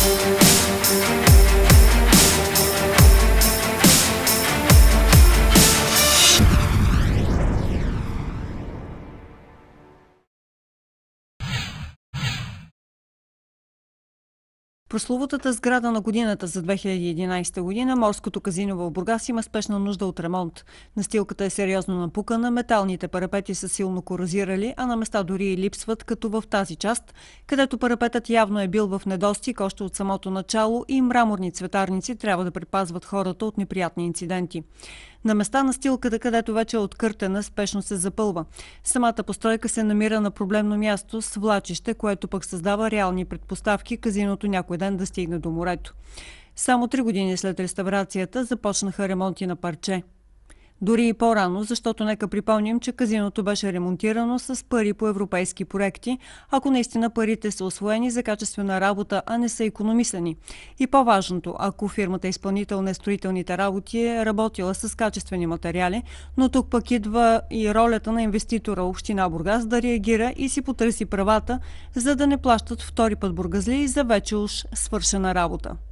Прословутата сграда на годината за 2011 година, морското казино в Бургас, има спешна нужда от ремонт. Настилката е сериозно напукана, металните парапети са силно корозирали, а на места дори и липсват, като в тази част, където парапетът явно е бил в недостиг още от самото начало, и мраморни цветарници трябва да предпазват хората от неприятни инциденти. На места настилката, където вече е откъртена, спешно се запълва. Самата постройка се намира на проблемно място с влачище, което пък създава реални предпоставки казиното някой ден да стигне до морето. Само 3 години след реставрацията започнаха ремонти на парче. Дори и по-рано, защото нека припомним, че казиното беше ремонтирано с пари по европейски проекти, ако наистина парите са усвоени за качествена работа, а не са икономисани. И по-важното, ако фирмата изпълнител на строителните работи е работила с качествени материали, но тук пък идва и ролята на инвеститора община Бургас да реагира и си потърси правата, за да не плащат втори път бургазлии за вече уж свършена работа.